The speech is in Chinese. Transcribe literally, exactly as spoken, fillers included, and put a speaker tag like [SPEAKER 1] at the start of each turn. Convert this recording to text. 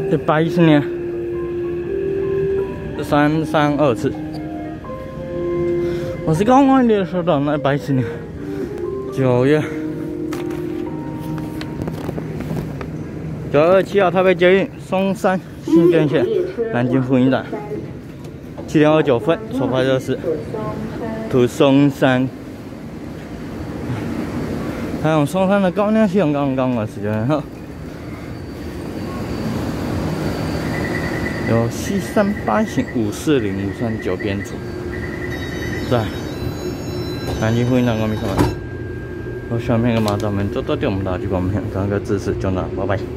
[SPEAKER 1] 一百一十年三三二次。我是刚刚联收到那一百一十年九月九月二十七号台北捷运松山新店线南京复兴站七点二九分，出发热是图松山。还有松山的高粱系统刚刚的时间哈。 有七三八型、五四零、五三九编组，在南京复兴站高密上班。我下面个马咱们多多点我们大家去帮我们看，感谢支持，就那，拜拜。